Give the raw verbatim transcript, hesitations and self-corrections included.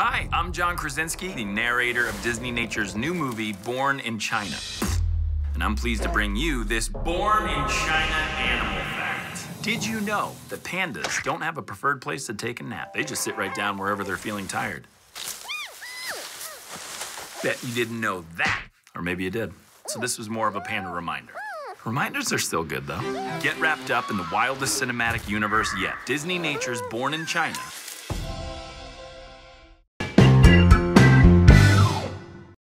Hi, I'm John Krasinski, the narrator of Disneynature's new movie, Born in China. And I'm pleased to bring you this Born in China animal fact. Did you know that pandas don't have a preferred place to take a nap? They just sit right down wherever they're feeling tired. Bet you didn't know that. Or maybe you did. So this was more of a panda reminder. Reminders are still good, though. Get wrapped up in the wildest cinematic universe yet. Disneynature's Born in China